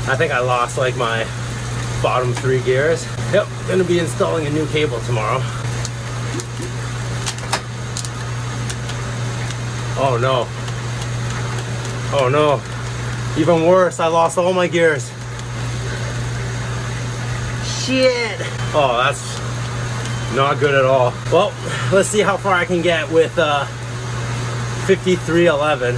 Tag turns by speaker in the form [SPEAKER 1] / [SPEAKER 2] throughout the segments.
[SPEAKER 1] I think I lost like my bottom 3 gears. Yep, gonna be installing a new cable tomorrow. Oh no. Oh no. Even worse, I lost all my gears. Shit. Oh, that's not good at all. Well, let's see how far I can get with 5311.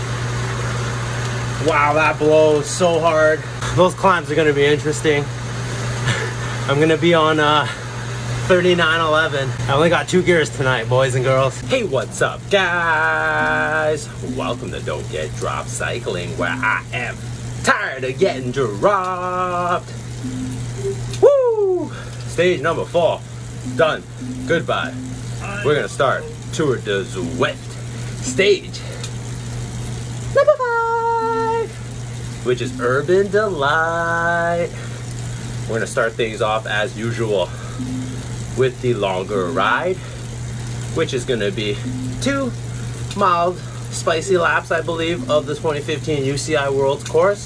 [SPEAKER 1] Wow, that blows so hard. Those climbs are gonna be interesting. I'm gonna be on 3911. I only got 2 gears tonight, boys and girls. Hey, what's up, guys? Welcome to Don't Get Dropped Cycling, where I am tired of getting dropped. Woo! Stage number 4, done. Goodbye. We're gonna start Tour de Zwift. Stage number 5, which is Urban Delight. We're gonna start things off as usual with the longer ride, which is gonna be 2 mild, spicy laps, I believe, of the 2015 UCI Worlds course.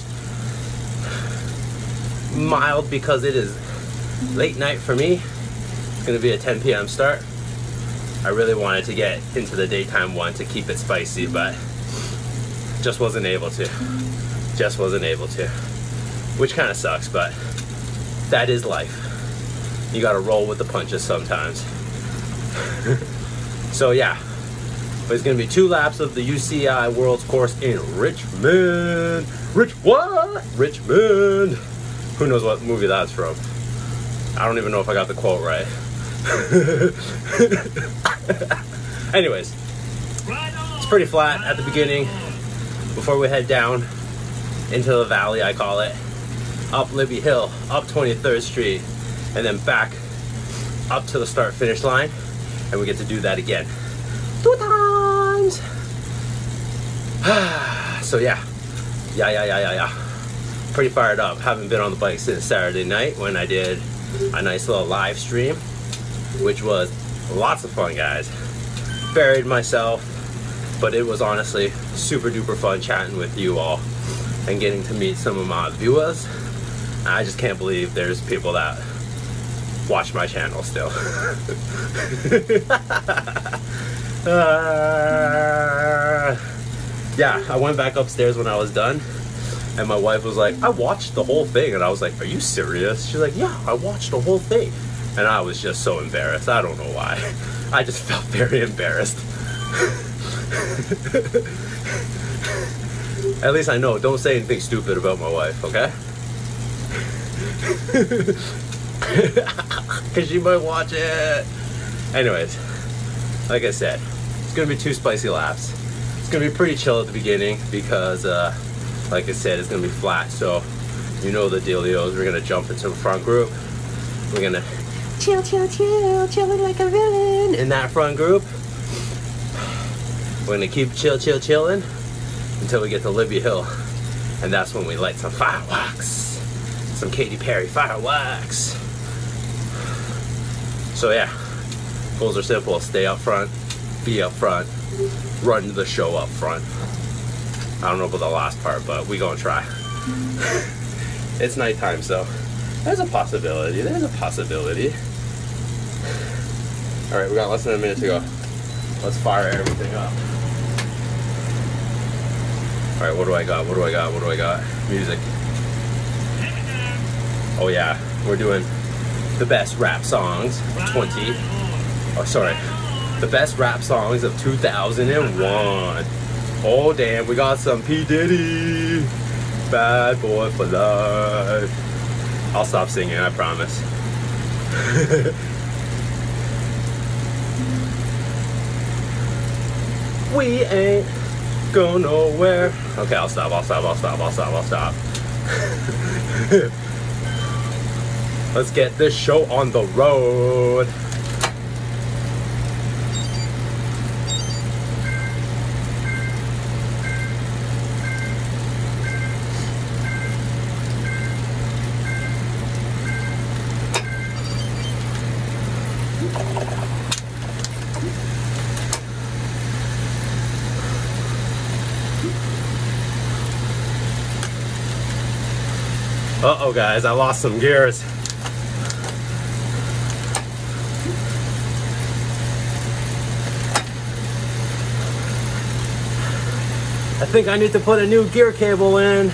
[SPEAKER 1] Mild because it is late night for me. It's gonna be a 10 p.m. start. I really wanted to get into the daytime one to keep it spicy, but just wasn't able to. Just wasn't able to. Which kind of sucks, but that is life. You gotta roll with the punches sometimes. So yeah, but it's gonna be 2 laps of the UCI Worlds course in Richmond. Richmond. Who knows what movie that's from? I don't even know if I got the quote right. Anyways, it's pretty flat at the beginning before we head down into the valley, I call it. Up Libby Hill, up 23rd Street, and then back up to the start finish line, and we get to do that again 2 times. So yeah, pretty fired up. Haven't been on the bike since Saturday night when I did a nice little live stream, which was lots of fun, guys. Buried myself, but it was honestly super duper fun chatting with you all and getting to meet some of my viewers. I just can't believe there's people that watch my channel still. Yeah, I went back upstairs when I was done, and my wife was like, I watched the whole thing. And I was like, are you serious? She's like, yeah, I watched the whole thing. And I was just so embarrassed. I don't know why. I just felt very embarrassed. At least I know, don't say anything stupid about my wife, okay? Because she might watch it. Anyways, like I said, it's gonna be 2 spicy laps. It's gonna be pretty chill at the beginning because like I said, it's gonna be flat, so you know the dealios. We're gonna jump into the front group. We're gonna chilling like a villain in that front group. We're gonna keep chilling until we get to Libby Hill, and that's when we light some fireworks. Some Katy Perry fireworks. So yeah, goals are simple. Stay up front, be up front, run the show up front. I don't know about the last part, but we gonna try. It's nighttime, so there's a possibility. There's a possibility. All right, we got less than a minute to go. Let's fire everything up. All right, what do I got? What do I got? What do I got? Music. Oh yeah, we're doing the best rap songs of the best rap songs of 2001. Oh damn, we got some P. Diddy, Bad Boy for Life. I'll stop singing, I promise. We ain't go nowhere. Okay, I'll stop. Let's get this show on the road. Uh-oh, guys, I lost some gears. I think I need to put a new gear cable in.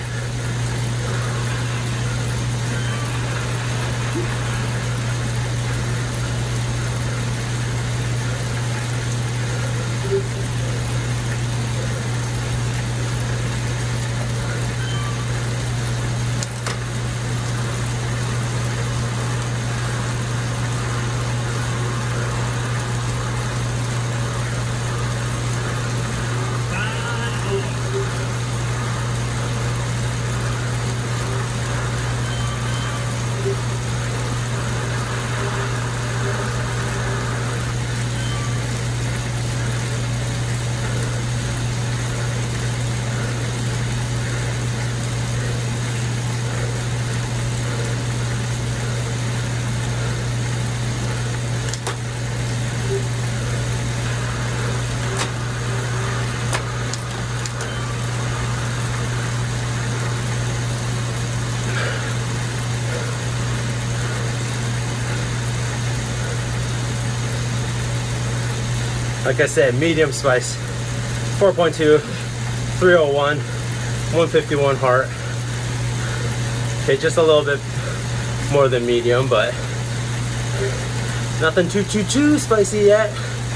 [SPEAKER 1] Like I said, medium spice, 4.2, 301, 151 heart. Okay, just a little bit more than medium, but nothing too spicy yet.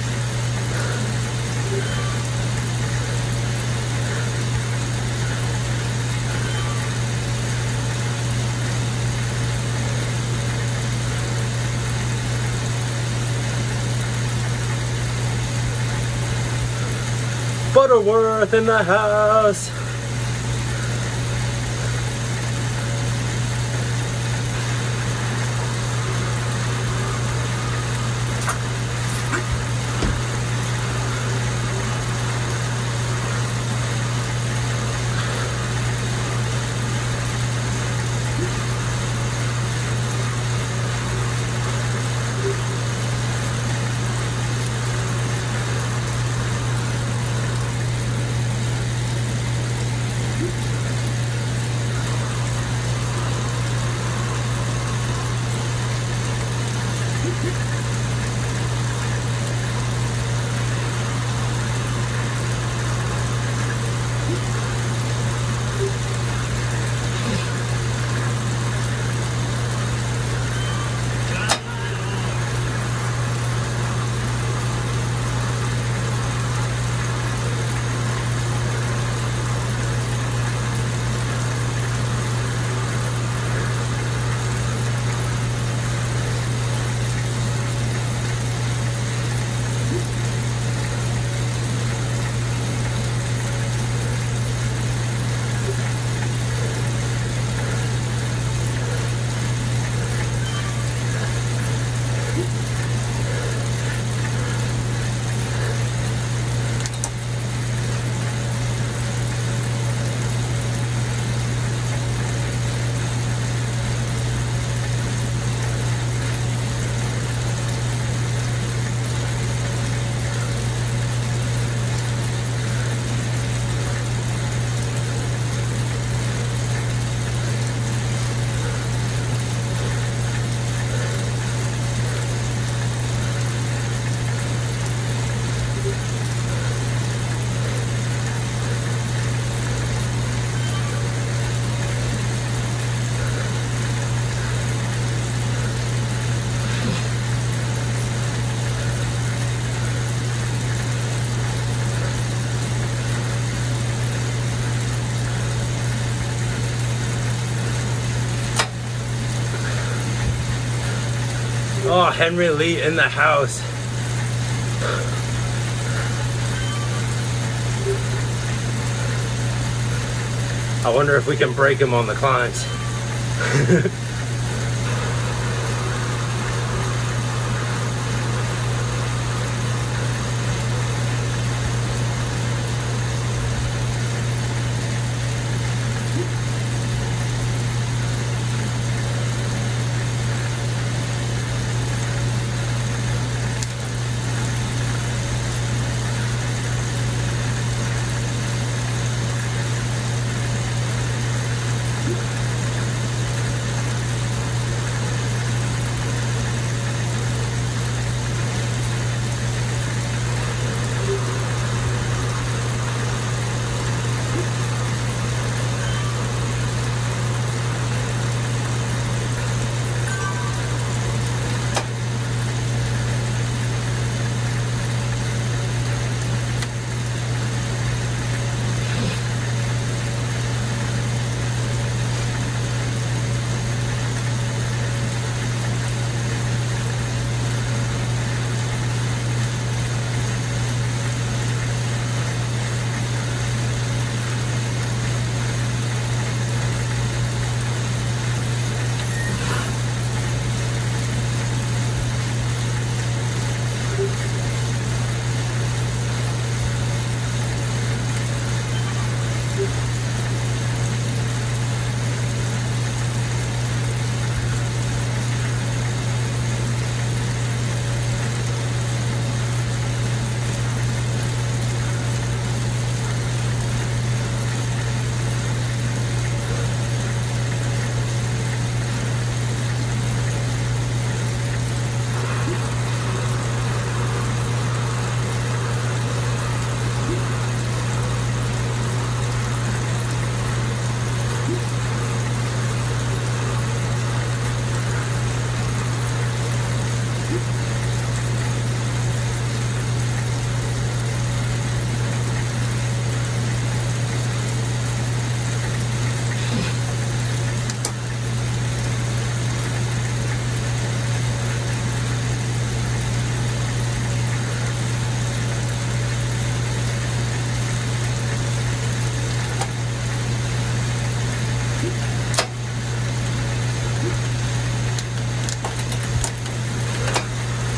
[SPEAKER 1] Butterworth in the house. Oh, Henry Lee in the house. I wonder if we can break him on the climbs.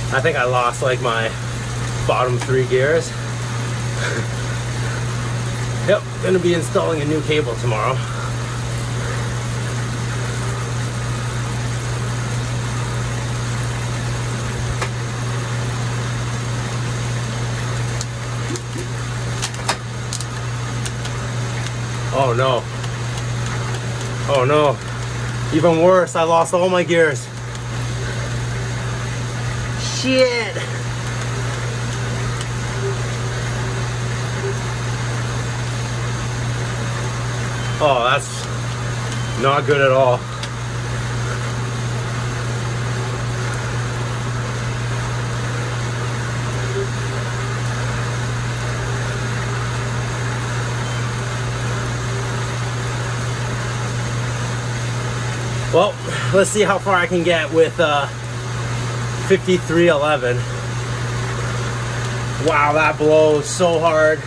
[SPEAKER 1] I think I lost like my bottom 3 gears. Yep, gonna be installing a new cable tomorrow. Oh no. Oh no. Even worse, I lost all my gears. Shit. Oh, that's not good at all. Well, let's see how far I can get with 5311. Wow, that blows so hard.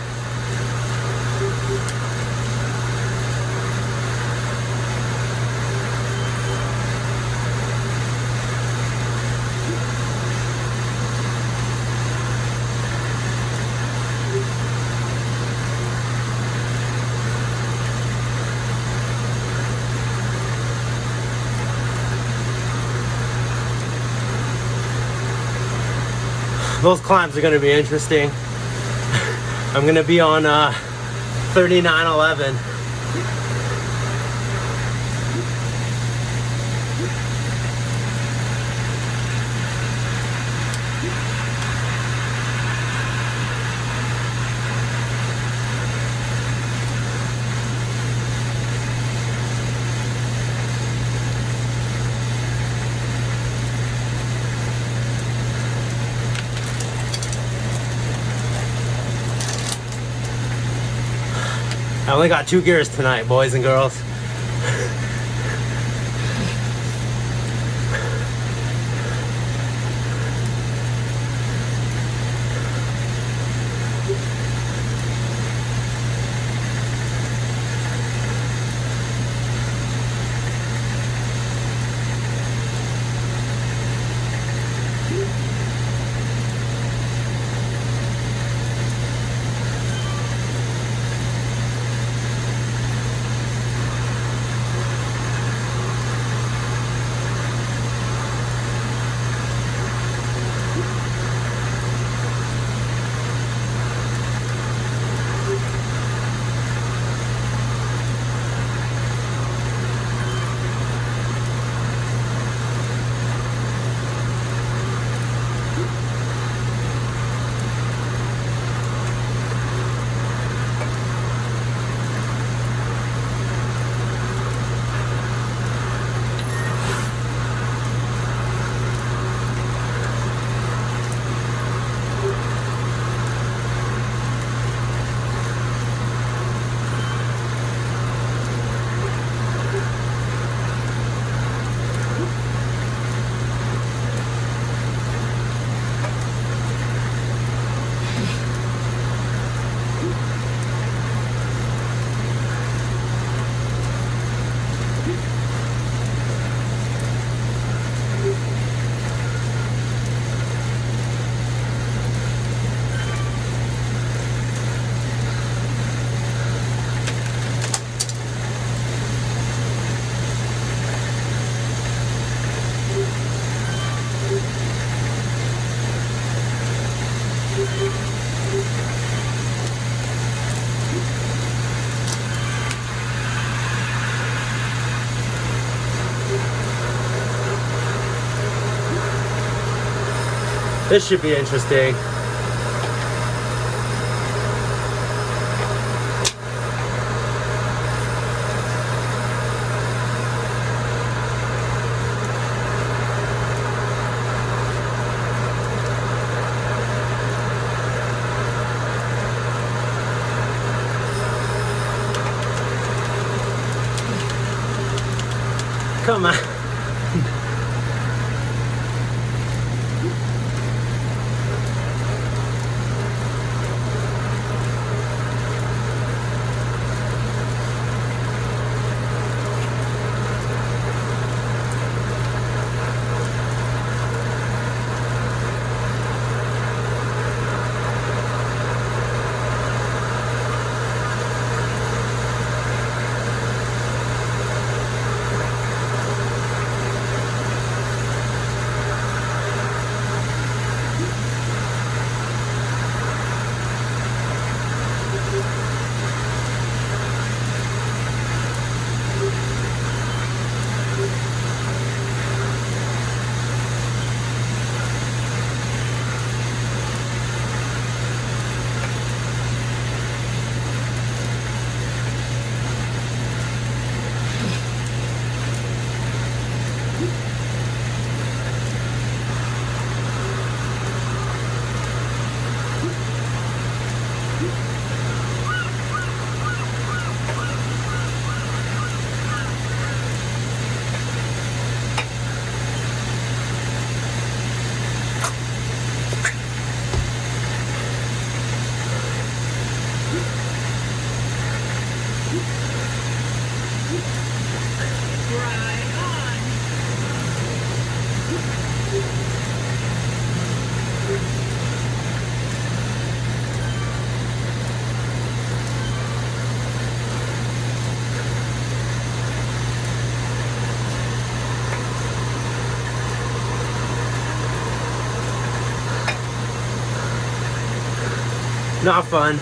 [SPEAKER 1] Those climbs are going to be interesting. I'm going to be on 3911. I only got 2 gears tonight, boys and girls. This should be interesting. Come on. Not fun.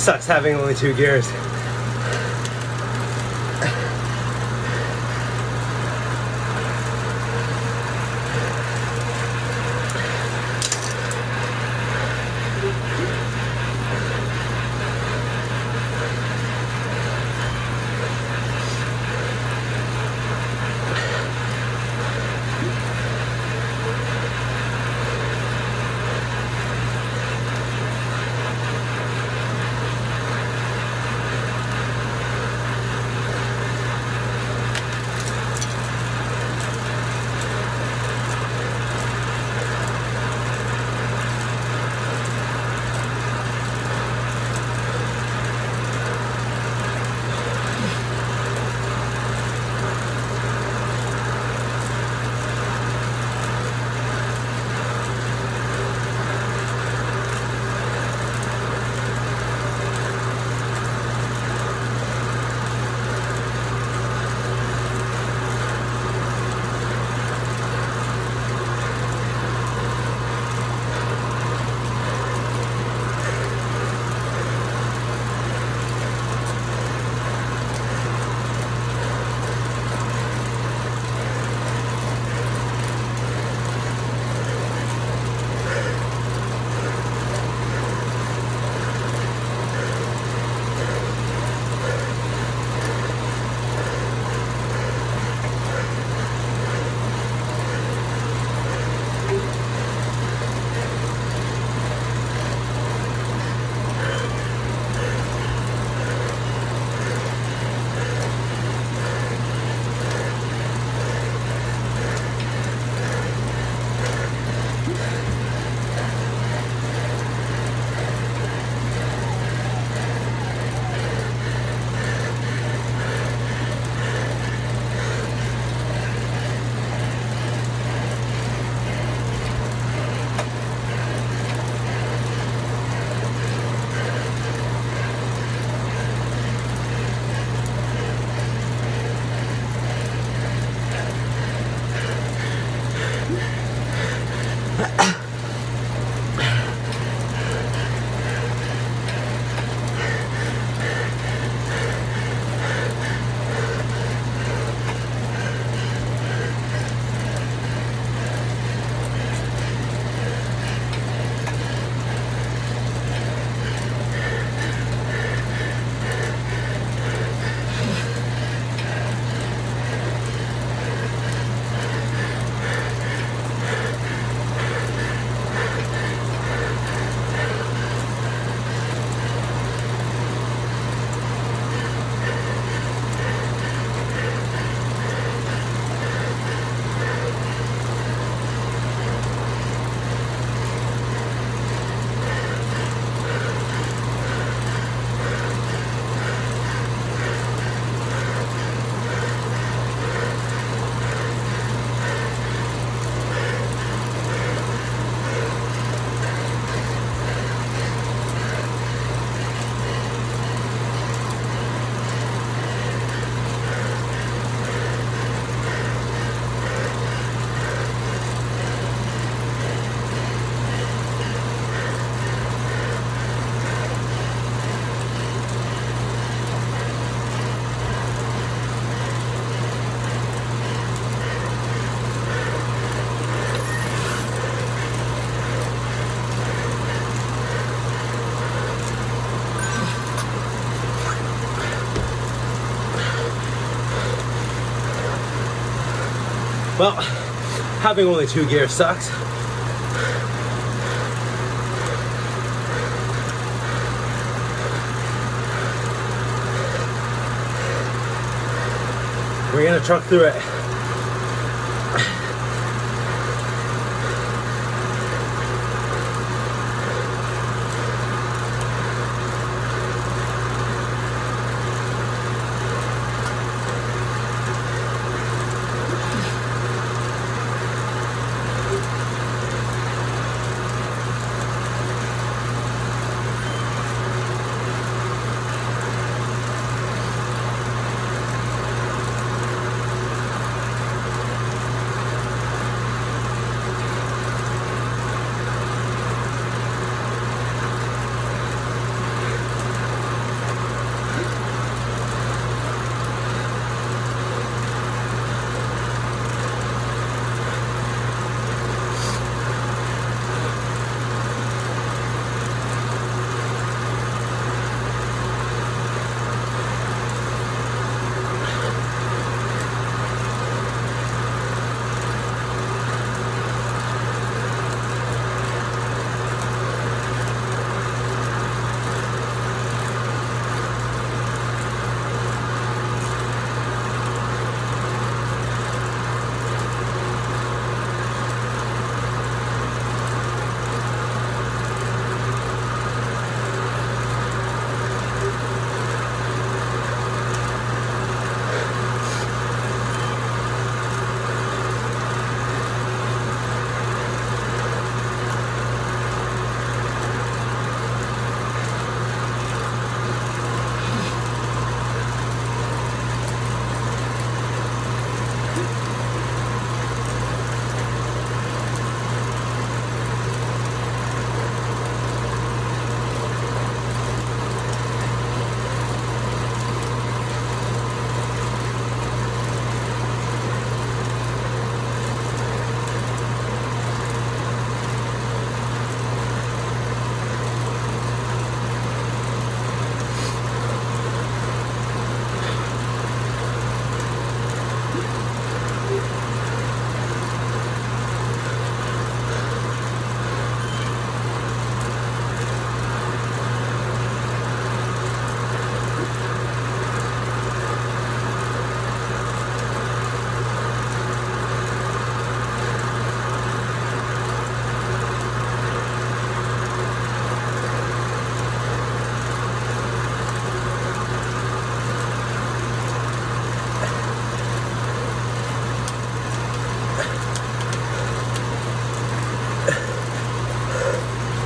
[SPEAKER 1] Sucks having only 2 gears. Well, having only 2 gears sucks. We're gonna truck through it.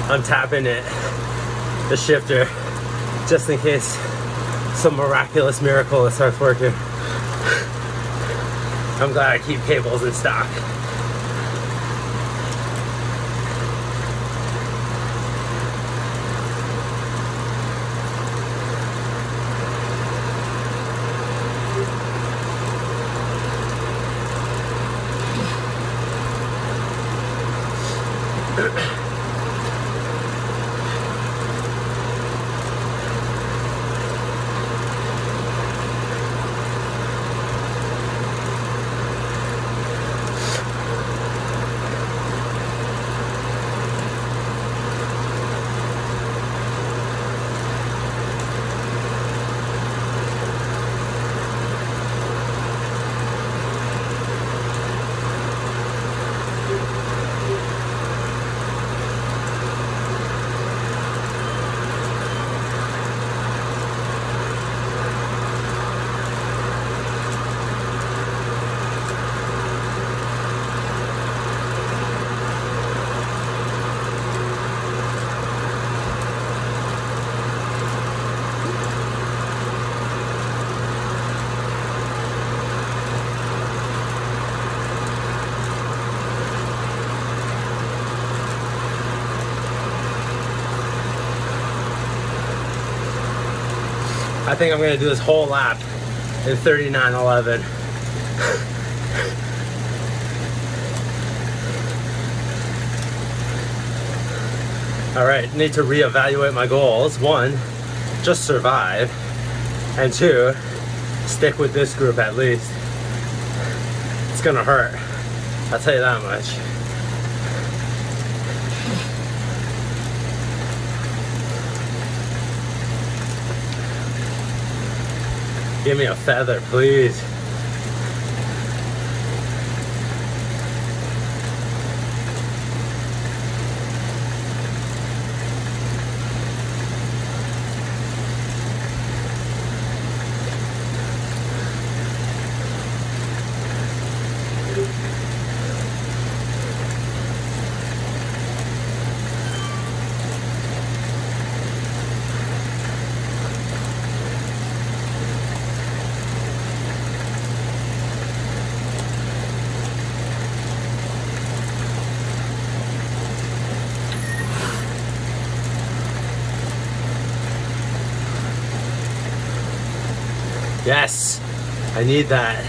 [SPEAKER 1] I'm tapping it, the shifter, just in case some miraculous miracle starts working. I'm glad I keep cables in stock. I think I'm gonna do this whole lap in 39:11. All right, need to reevaluate my goals. 1, just survive, and 2, stick with this group at least. It's gonna hurt, I'll tell you that much. Give me a feather, please. Yes, I need that.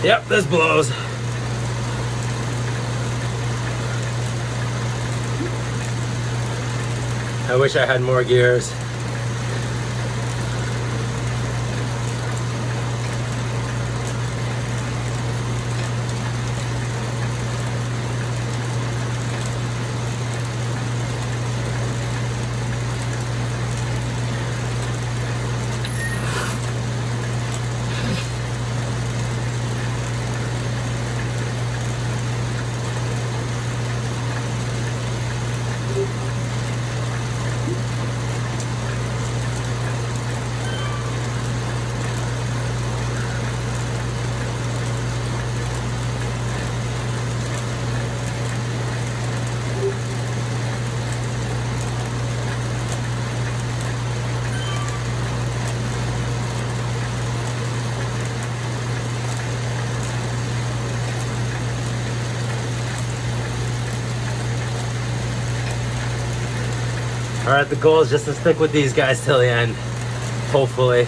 [SPEAKER 1] Yep, this blows. I wish I had more gears. Alright, the goal is just to stick with these guys till the end, hopefully.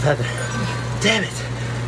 [SPEAKER 1] tether. Damn it.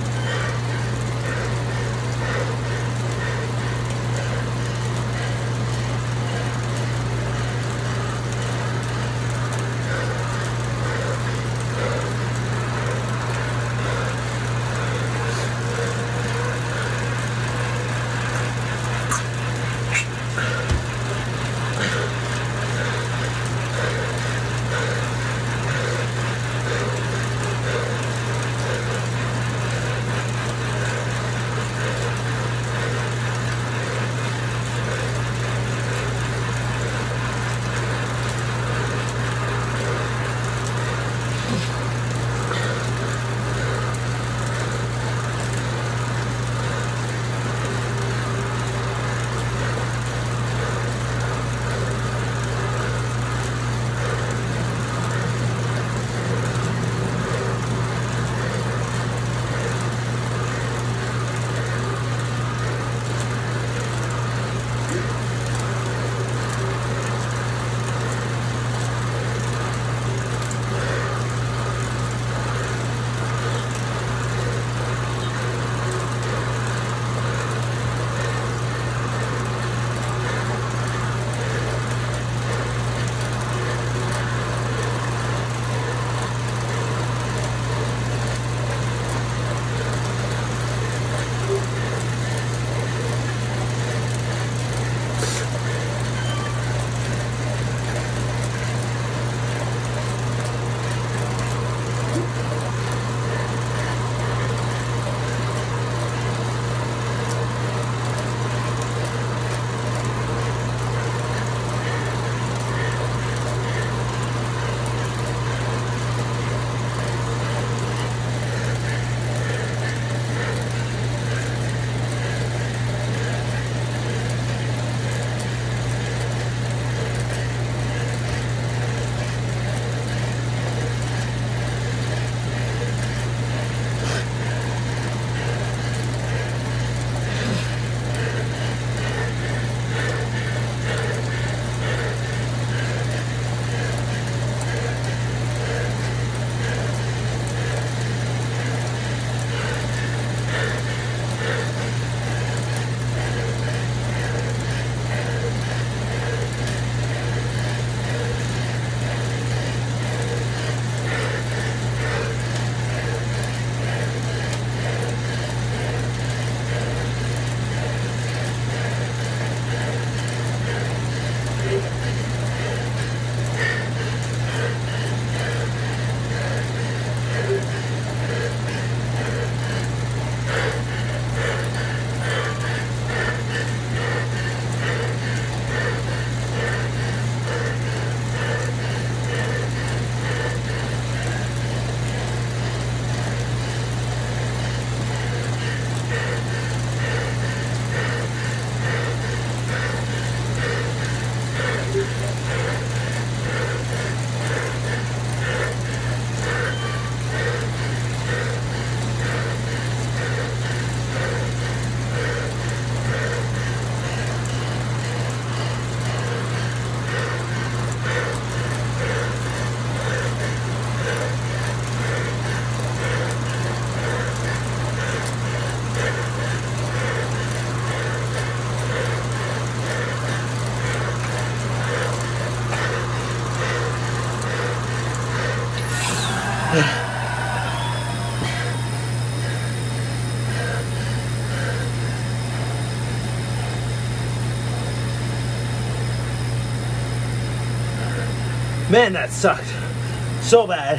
[SPEAKER 2] Man, that sucked so bad.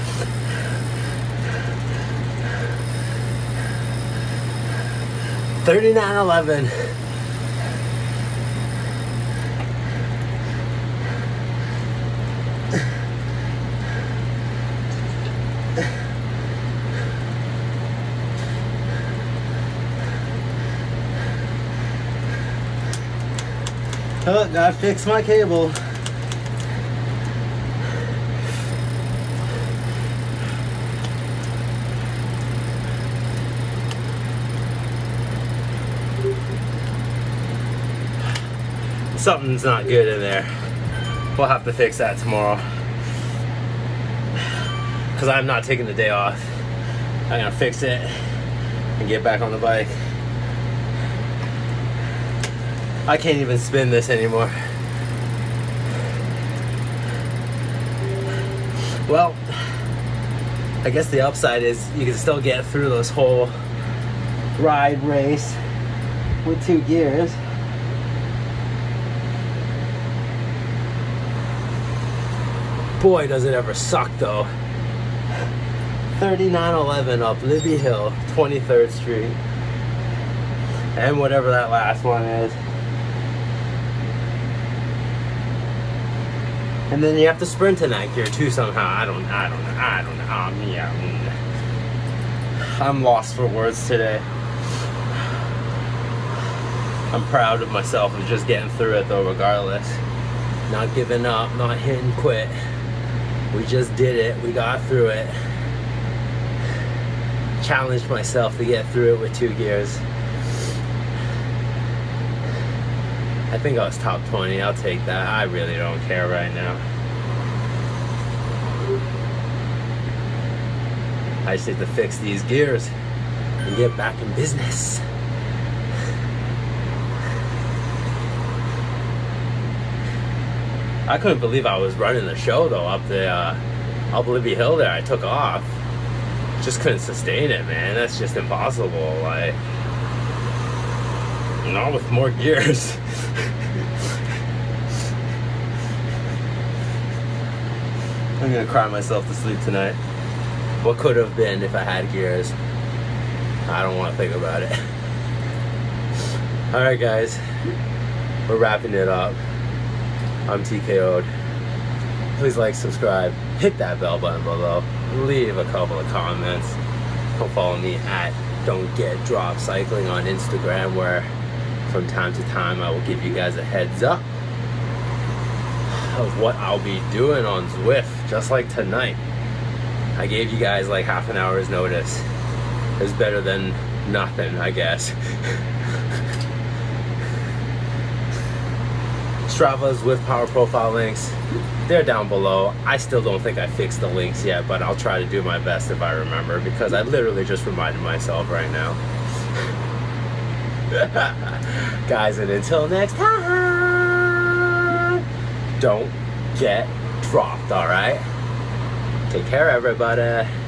[SPEAKER 2] $39.11. Oh, gotta fix my cable. Something's not good in there. We'll have to fix that tomorrow, because I'm not taking the day off.
[SPEAKER 1] I'm gonna fix it and get back on the bike. I can't even spin this anymore. Well, I guess the upside is you can still get through this whole ride race with 2 gears. Boy, does it ever suck though. 3911 up Libby Hill, 23rd Street. And whatever that last one is. And then you have to sprint in that gear too somehow. I don't know. Yeah. I'm lost for words today. I'm proud of myself of just getting through it though, regardless. Not giving up, not hitting quit. We just did it. We got through it. Challenged myself to get through it with 2 gears. I think I was top 20. I'll take that. I really don't care right now. I just need to fix these gears and get back in business. I couldn't believe I was running the show though up Libby Hill there. I took off. Just couldn't sustain it, man. That's just impossible. Like, not with more gears. I'm gonna cry myself to sleep tonight. What could have been if I had gears? I don't want to think about it. Alright guys, we're wrapping it up. I'm TKO'd. Please like, subscribe, hit that bell button below, leave a couple of comments. Come follow me at Don't Get Dropped Cycling on Instagram, where from time to time I will give you guys a heads up of what I'll be doing on Zwift, just like tonight. I gave you guys like half an hour's notice. It's better than nothing, I guess. Strava's Zwift Power Profile links, they're down below. I still don't think I fixed the links yet, but I'll try to do my best if I remember, because I literally just reminded myself right now. Guys, and until next time, don't get dropped, alright? Take care, everybody.